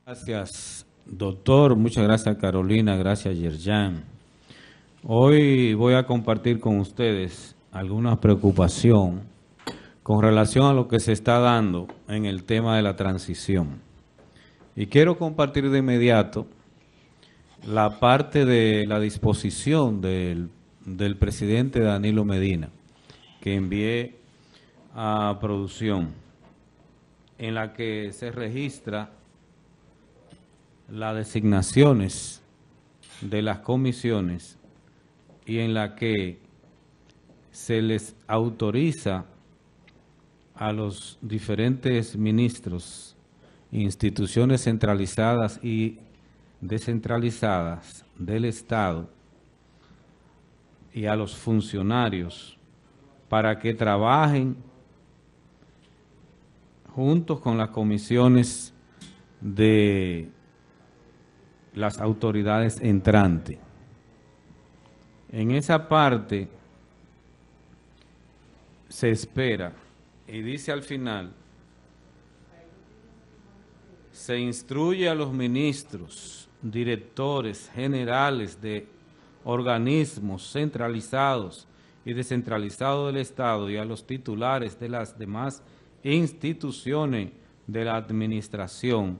Gracias, doctor. Muchas gracias, Carolina. Gracias, Yerjan. Hoy voy a compartir con ustedes alguna preocupación con relación a lo que se está dando en el tema de la transición. Y quiero compartir de inmediato la parte de la disposición del presidente Danilo Medina, que envié a producción, en la que se registra las designaciones de las comisiones y en la que se les autoriza a los diferentes ministros, instituciones centralizadas y descentralizadas del Estado y a los funcionarios para que trabajen juntos con las comisiones de las autoridades entrantes. En esa parte se espera, y dice al final, se instruye a los ministros, directores generales de organismos centralizados y descentralizados del Estado y a los titulares de las demás instituciones de la administración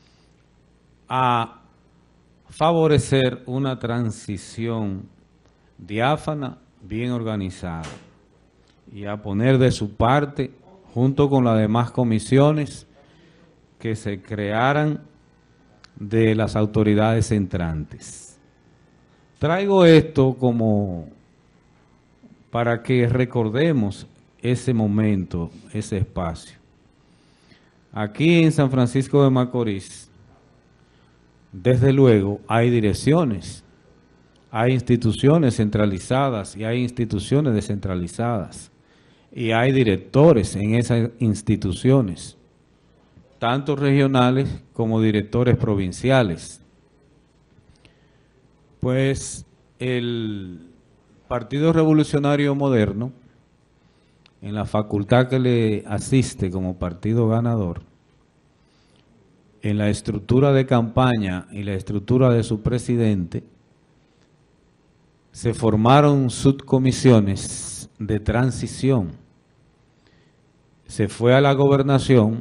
a favorecer una transición diáfana, bien organizada, y a poner de su parte, junto con las demás comisiones que se crearan de las autoridades entrantes. Traigo esto como para que recordemos ese momento, ese espacio. Aquí en San Francisco de Macorís, desde luego, hay direcciones, hay instituciones centralizadas y hay instituciones descentralizadas. Y hay directores en esas instituciones, tanto regionales como directores provinciales. Pues el Partido Revolucionario Moderno, en la facultad que le asiste como partido ganador, en la estructura de campaña y la estructura de su presidente, se formaron subcomisiones de transición. Se fue a la gobernación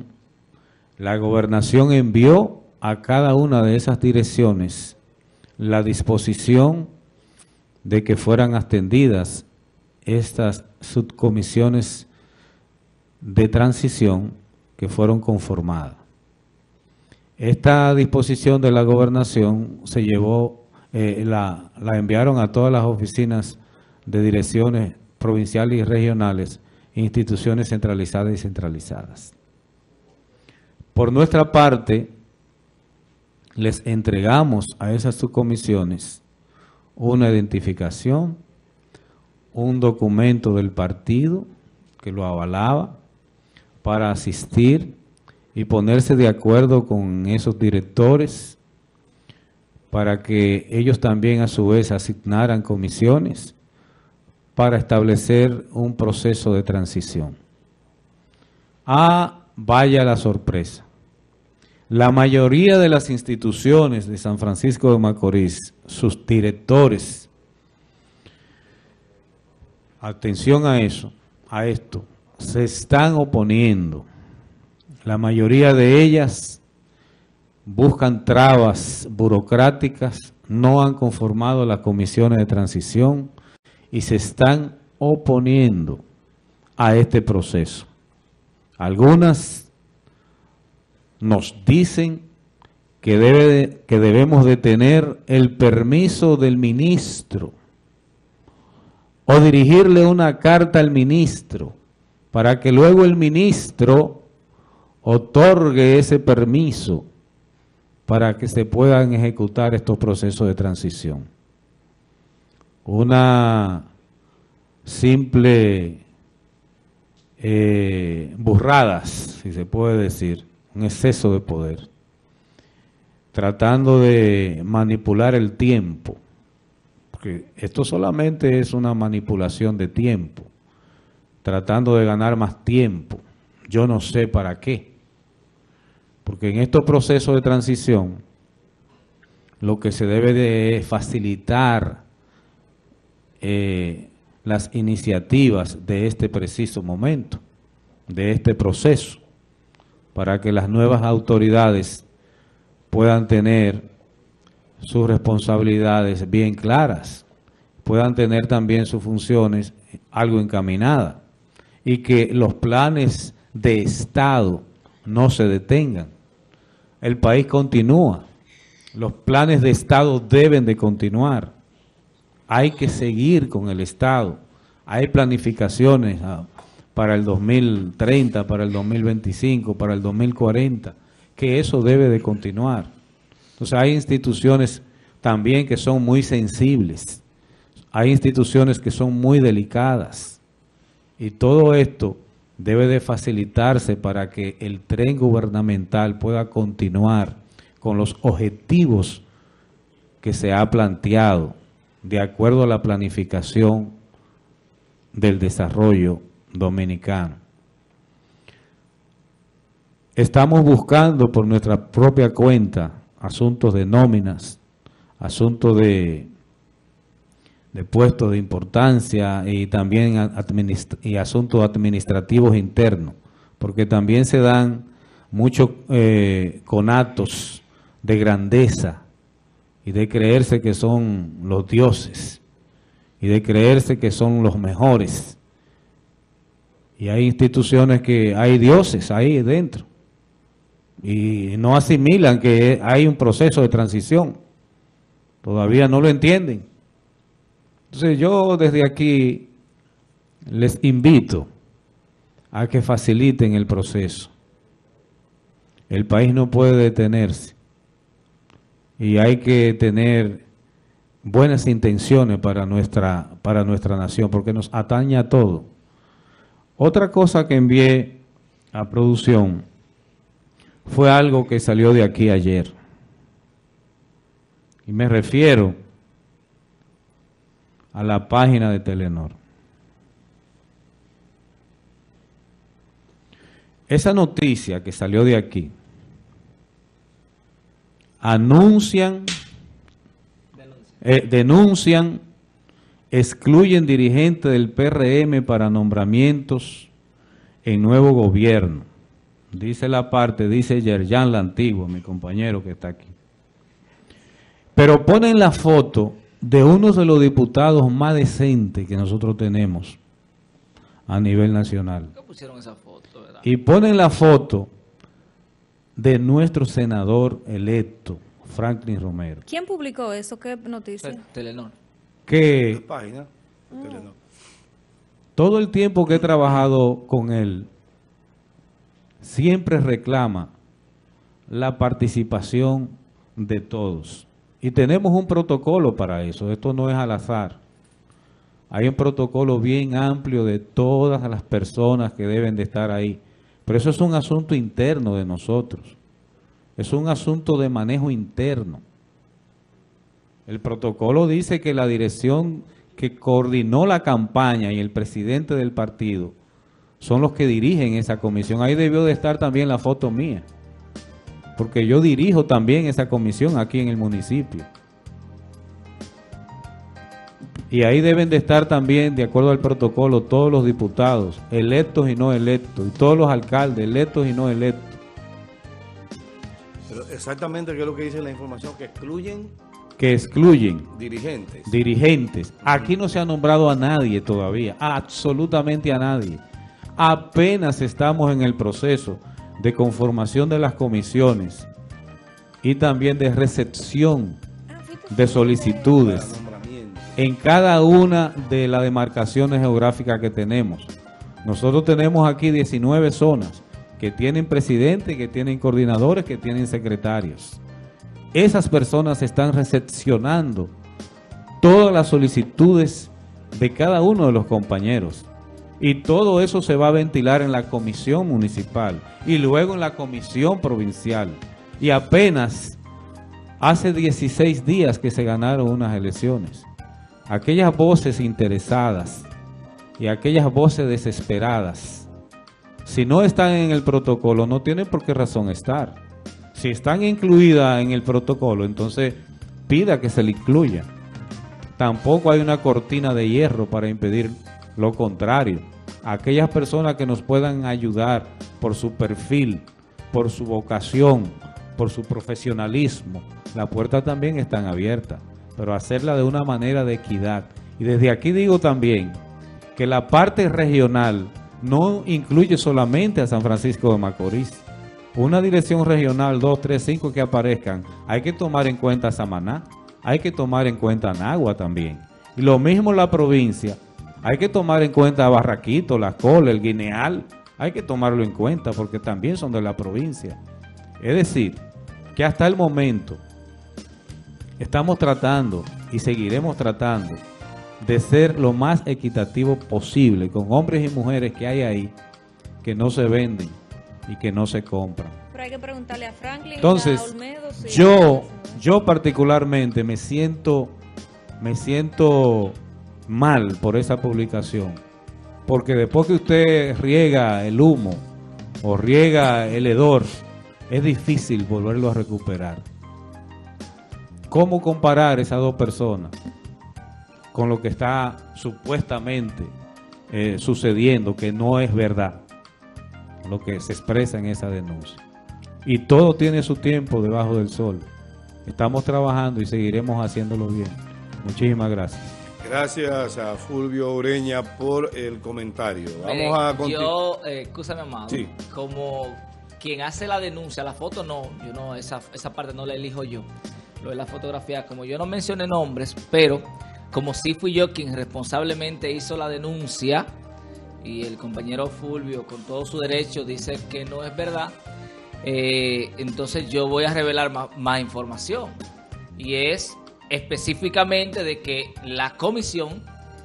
envió a cada una de esas direcciones la disposición de que fueran atendidas estas subcomisiones de transición que fueron conformadas. Esta disposición de la gobernación se llevó, la enviaron a todas las oficinas de direcciones provinciales y regionales, instituciones centralizadas y descentralizadas. Por nuestra parte, les entregamos a esas subcomisiones una identificación, un documento del partido que lo avalaba para asistir y ponerse de acuerdo con esos directores para que ellos también a su vez asignaran comisiones para establecer un proceso de transición. Vaya la sorpresa. La mayoría de las instituciones de San Francisco de Macorís, sus directores, atención a eso, a esto, se están oponiendo. La mayoría de ellas buscan trabas burocráticas, no han conformado las comisiones de transición y se están oponiendo a este proceso. Algunas nos dicen que debemos de tener el permiso del ministro o dirigirle una carta al ministro para que luego el ministro otorgue ese permiso para que se puedan ejecutar estos procesos de transición. Una simple burradas, si se puede decir, un exceso de poder, tratando de manipular el tiempo, porque esto solamente es una manipulación de tiempo, tratando de ganar más tiempo, yo no sé para qué. porque en estos procesos de transición lo que se debe de facilitar las iniciativas de este preciso momento, de este proceso, para que las nuevas autoridades puedan tener sus responsabilidades bien claras, puedan tener también sus funciones algo encaminadas y que los planes de Estado no se detengan. El país continúa, los planes de Estado deben de continuar, hay que seguir con el Estado, hay planificaciones para el 2030, para el 2025, para el 2040, que eso debe de continuar. Entonces hay instituciones también que son muy sensibles, hay instituciones que son muy delicadas y todo esto debe de facilitarse para que el tren gubernamental pueda continuar con los objetivos que se ha planteado de acuerdo a la planificación del desarrollo dominicano. Estamos buscando por nuestra propia cuenta asuntos de nóminas, asuntos de puestos de importancia y también asuntos administrativos internos, porque también se dan muchos conatos de grandeza y de creerse que son los dioses y de creerse que son los mejores. Y hay instituciones que hay dioses ahí dentro y no asimilan que hay un proceso de transición. Todavía no lo entienden. Entonces yo desde aquí les invito a que faciliten el proceso. El país no puede detenerse y hay que tener buenas intenciones para nuestra nación, porque nos atañe a todo. Otra cosa que envié a producción fue algo que salió de aquí ayer. Y me refiero a la página de Telenor. Esa noticia que salió de aquí, denuncian, excluyen dirigentes del PRM para nombramientos en nuevo gobierno. Dice la parte, dice Yerjan la Antigua, mi compañero que está aquí. Pero ponen la foto de uno de los diputados más decentes que nosotros tenemos a nivel nacional. ¿Qué pusieron esa foto, verdad? Y ponen la foto de nuestro senador electo, Franklin Romero. ¿Quién publicó eso? ¿Qué noticia? Telenor. Que página Telenor. Todo el tiempo que he trabajado con él, siempre reclama la participación de todos. Y tenemos un protocolo para eso, esto no es al azar. Hay un protocolo bien amplio de todas las personas que deben de estar ahí. Pero eso es un asunto interno de nosotros. Es un asunto de manejo interno. El protocolo dice que la dirección que coordinó la campaña y el presidente del partido son los que dirigen esa comisión. Ahí debió de estar también la foto mía, porque yo dirijo también esa comisión aquí en el municipio. Y ahí deben de estar también, de acuerdo al protocolo, todos los diputados, electos y no electos, y todos los alcaldes, electos y no electos. Pero exactamente qué es lo que dice la información, que excluyen dirigentes. Aquí no se ha nombrado a nadie todavía, absolutamente a nadie. Apenas estamos en el proceso de conformación de las comisiones y también de recepción de solicitudes en cada una de las demarcaciones geográficas que tenemos. Nosotros tenemos aquí 19 zonas que tienen presidente, que tienen coordinadores, que tienen secretarios. Esas personas están recepcionando todas las solicitudes de cada uno de los compañeros. Y todo eso se va a ventilar en la comisión municipal y luego en la comisión provincial. Y apenas hace 16 días que se ganaron unas elecciones. Aquellas voces interesadas y aquellas voces desesperadas, si no están en el protocolo, no tienen por qué razón estar. Si están incluidas en el protocolo, entonces pida que se le incluya. Tampoco hay una cortina de hierro para impedir lo contrario. Aquellas personas que nos puedan ayudar por su perfil, por su vocación, por su profesionalismo, las puertas también están abiertas, pero hacerla de una manera de equidad. Y desde aquí digo también que la parte regional no incluye solamente a San Francisco de Macorís. Una dirección regional, 2, 3, 5 que aparezcan, hay que tomar en cuenta Samaná, hay que tomar en cuenta Nagua también. Y lo mismo la provincia, hay que tomar en cuenta Barraquito, La Cola, El Guineal, hay que tomarlo en cuenta porque también son de la provincia. Es decir, que hasta el momento estamos tratando y seguiremos tratando de ser lo más equitativo posible con hombres y mujeres que hay ahí que no se venden y que no se compran. Pero hay que preguntarle a Franklin. Entonces, a Olmedo, si yo particularmente me siento mal por esa publicación, porque después que usted riega el humo o riega el hedor, es difícil volverlo a recuperar. ¿Cómo comparar esas dos personas con lo que está supuestamente sucediendo, que no es verdad, lo que se expresa en esa denuncia? Y todo tiene su tiempo debajo del sol. Estamos trabajando y seguiremos haciéndolo bien. Muchísimas gracias. Gracias a Fulvio Ureña por el comentario. Vamos a continuar. Yo, escúchame, amado, Sí. como quien hace la denuncia, la foto no, yo no, esa parte no la elijo yo, lo de la fotografía, como yo no mencioné nombres, pero como sí fui yo quien responsablemente hizo la denuncia y el compañero Fulvio con todo su derecho dice que no es verdad, entonces yo voy a revelar más información, y es específicamente de que la comisión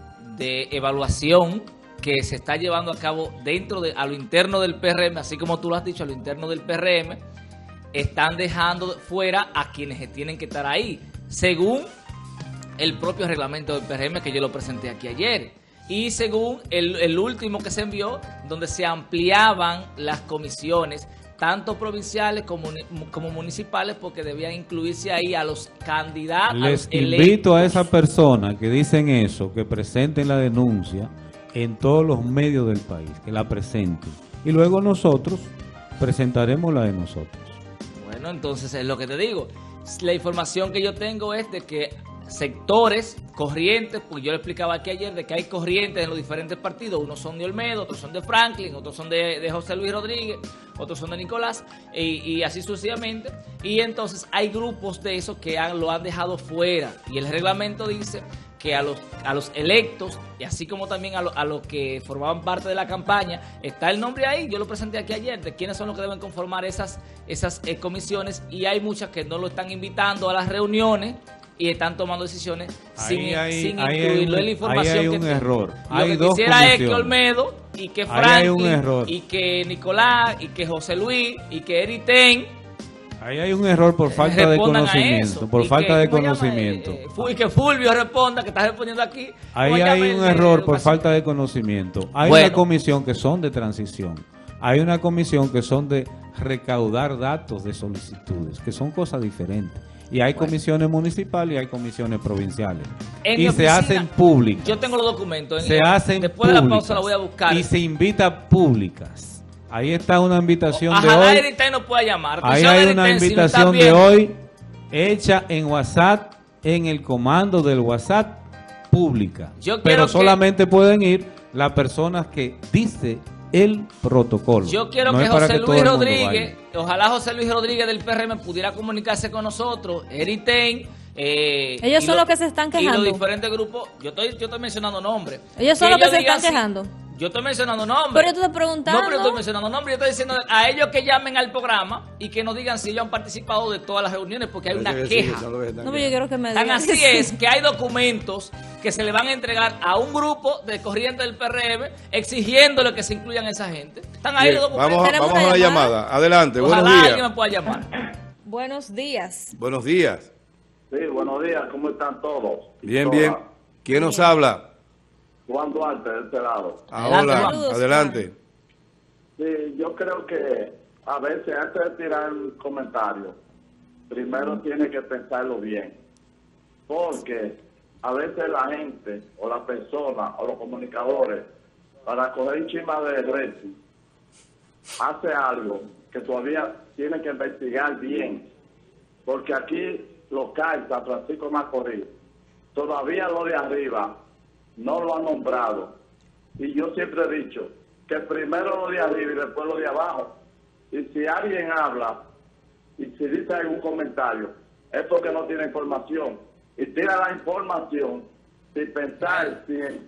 de evaluación que se está llevando a cabo a lo interno del PRM, así como tú lo has dicho, a lo interno del PRM, están dejando fuera a quienes tienen que estar ahí, según el propio reglamento del PRM que yo lo presenté aquí ayer, y según el último que se envió, donde se ampliaban las comisiones, tanto provinciales como municipales, porque debían incluirse ahí a los candidatos. Les invito a esas personas que dicen eso, que presenten la denuncia en todos los medios del país, que la presenten. Y luego nosotros presentaremos la de nosotros. Bueno, entonces es lo que te digo. La información que yo tengo es de que sectores, corrientes, pues yo le explicaba aquí ayer de que hay corrientes en los diferentes partidos, unos son de Olmedo, otros son de Franklin, otros son de José Luis Rodríguez, otros son de Nicolás, y así sucesivamente, y entonces hay grupos de esos que lo han dejado fuera, y el reglamento dice que a los electos, y así como también a los que formaban parte de la campaña, está el nombre ahí, yo lo presenté aquí ayer, de quiénes son los que deben conformar esas comisiones, y hay muchas que no lo están invitando a las reuniones, y están tomando decisiones sin incluirlo en la información. Ahí hay un error. Lo que quisiera es que Olmedo y que Franklin y que Nicolás y que José Luis y que Eriten ahí hay un error por falta de conocimiento. Por falta de conocimiento. Y que Fulvio responda, que está respondiendo aquí. Ahí hay un error por falta de conocimiento. Hay una comisión que son de transición. Hay una comisión que son de recaudar datos de solicitudes, que son cosas diferentes. Y hay comisiones municipales y hay comisiones provinciales. Y se hacen públicas. Yo tengo los documentos. Se hacen después de la pausa la voy a buscar. Y se invita públicas. Ahí está una invitación de hoy. Ojalá Eriten nos pueda llamar. Ahí hay una invitación de hoy hecha en WhatsApp, en el comando del WhatsApp pública. Pero solamente pueden ir las personas que dice el protocolo. Yo quiero que José Luis Rodríguez, ojalá José Luis Rodríguez del PRM pudiera comunicarse con nosotros, Eriten. Ellos son los que se están quejando. Y los diferentes grupos, yo estoy mencionando nombres. Ellos son los que se están quejando. Yo estoy mencionando nombres. Pero yo te estoy preguntando. No, pero yo estoy mencionando nombres. Yo estoy diciendo a ellos que llamen al programa y que nos digan si ellos han participado de todas las reuniones, porque hay una queja. No, pero yo quiero que me digan. Tan así es que hay documentos que se le van a entregar a un grupo de corriente del PRM exigiéndole que se incluyan esa gente. Están ahí los documentos. Vamos a la llamada. Adelante, Ojalá buenos días. alguien me pueda llamar. Buenos días. Buenos días. Sí, buenos días, ¿cómo están todos? Bien, bien. ¿Quién nos habla? Juan Duarte, de este lado. Hola, Saludos, adelante. Sí, yo creo que a veces antes de tirar un comentario, primero tiene que pensarlo bien. Porque a veces la gente, o la persona, o los comunicadores, para coger un chisma de rating, hace algo que todavía tiene que investigar bien. Porque aquí local, San Francisco de Macorís, todavía lo de arriba no lo han nombrado. Y yo siempre he dicho que primero lo de arriba y después lo de abajo. Y si alguien habla y si dice algún comentario, es porque no tiene información. Y tira la información sin pensar, sin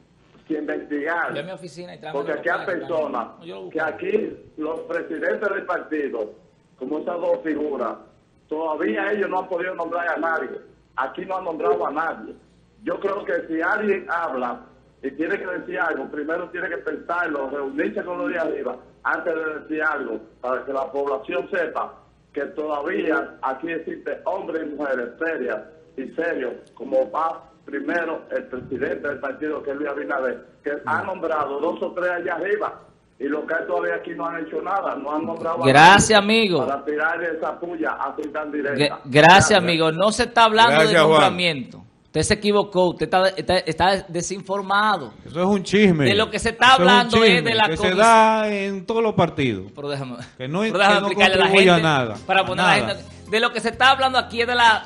investigar. Ve a mi oficina y tráeme Porque aquí hay personas que aquí los presidentes del partido, como esas dos figuras, todavía ellos no han podido nombrar a nadie. Aquí no han nombrado a nadie. Yo creo que si alguien habla y tiene que decir algo, primero tiene que pensarlo, reunirse con los de arriba antes de decir algo, para que la población sepa que todavía aquí existen hombres y mujeres serias y serios, como va primero el presidente del partido, que es Luis Abinader, que ha nombrado 2 o 3 allá arriba, y los que todavía aquí no han hecho nada, no han nombrado. Gracias, amigo. Para tirar esa puya así tan directa. Gracias, amigo. No se está hablando Gracias, de Juan. nombramiento. Usted se equivocó, usted está desinformado. Eso es un chisme. De lo que se está Eso hablando un es chisme de la que se comisión. da en todos los partidos. Pero déjame, Que no explicarle a la contribuye a gente, nada, para a poner a la nada. gente. De lo que se está hablando aquí es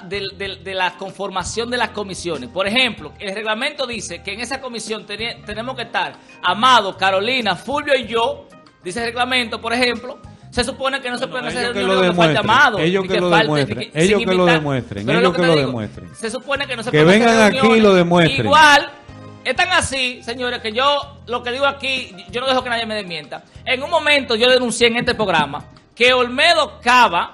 de la conformación de las comisiones. Por ejemplo, el reglamento dice que en esa comisión tenemos que estar Amado, Carolina, Fulvio y yo. Dice el reglamento, por ejemplo. Se supone que no se pueden hacer ellos que reuniones lo donde falte demuestren, Amado. ellos ni que lo falte- demuestren, ni que- ellos sin que lo invitar. demuestren, Pero ellos lo que te lo digo, demuestren. Se supone que no se Que pueden hacer vengan aquí y reuniones. lo demuestren. Igual, es tan así, señores, que yo lo que digo aquí, yo no dejo que nadie me desmienta. En un momento yo denuncié en este programa que Olmedo Cava,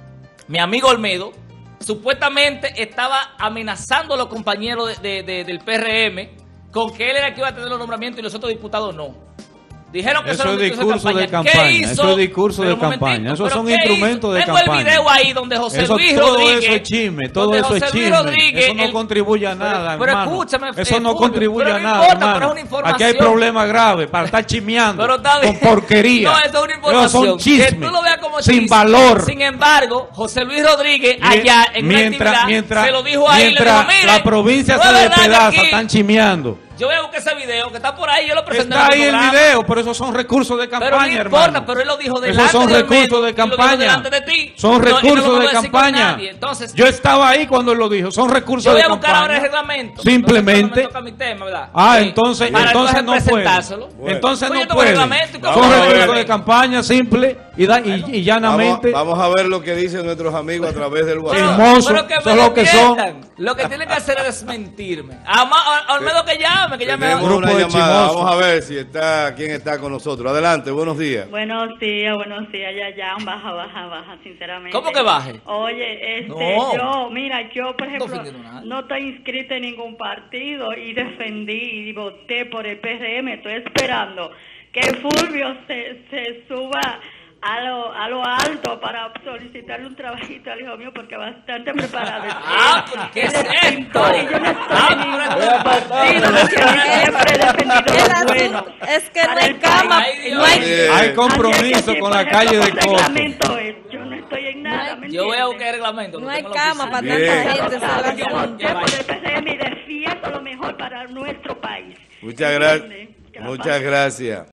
mi amigo Olmedo, supuestamente estaba amenazando a los compañeros del PRM con que él era el que iba a tener los nombramientos y los otros diputados no. Dijeron que Eso era un es discurso de campaña. ¿Qué hizo? Eso es discurso Pero de un momentito, campaña. Esos ¿pero son qué hizo? instrumentos de Tengo campaña. el video ahí donde José Eso, Luis todo Rodríguez. eso es chisme, todo donde eso José es Luis chisme. Rodríguez, Eso no contribuye a nada, pero hermano. escúchame, Eso no Fulvio, contribuye pero a no nada, importa, pero es hermano. una información. Aquí hay problemas graves para estar chismeando Pero está bien. con porquería. No, eso es una información. Esos son chismes, Que tú lo veas como sin chisme. valor. Sin embargo, José Luis Rodríguez, allá en una actividad, se lo dijo ahí. mientras le dijo, la mire, provincia no se es verdad que despedaza, aquí- están chimeando. Yo voy a buscar ese video que está por ahí, yo lo presenté Está en ahí el programa. video, pero esos son recursos de campaña, Pero no importa, hermano. pero él lo dijo delante Esos son de recursos Olmedo, de y lo dijo campaña. delante de ti. Son No, y no lo recursos vamos a de decir con campaña. nadie. Entonces, Yo estaba ahí cuando él lo dijo. Son recursos yo voy de a buscar ahora el campaña. reglamento. Simplemente. No me toca mi tema, ¿verdad? Ah, Sí. entonces Para no puede. presentárselo. Entonces Pues yo no tengo puede. reglamento y Son vamos a ver. recursos de campaña simple y llanamente. Vamos a ver lo que dicen nuestros amigos a través del Pero- WhatsApp. Chismoso, pero que me son lo que son. desmientan. Lo que tienen que hacer es desmentirme. A Olmedo que llame Tenemos Grupo una de llamada. chismosos. Vamos a ver quién está con nosotros. Adelante, buenos días. Buenos días, ya, baja, sinceramente. ¿Cómo que baje? Oye, No. yo, por ejemplo, ofendiendo a nadie. no estoy inscrita en ningún partido y defendí y voté por el PRM. Estoy esperando que Fulvio se suba a lo alto para solicitarle un trabajito al hijo mío porque bastante preparado. Ah, ¿pero qué es esto? Y yo no estoy en ningún partido, porque yo siempre he defendido El lo asunto bueno. es que no para hay el cama, país. Ay, no hay, Dios. Hay compromiso con la calle de Coto. Yo no estoy en nada, ¿me Yo voy a entiendes? buscar el reglamento. no lo hay tengo en la cama oficina. para Bien. tanta gente. ese es el Yo asunto. voté por el PRM y defiendo lo mejor para nuestro país. Muchas gracias. ¿Entiendes? Muchas gracias.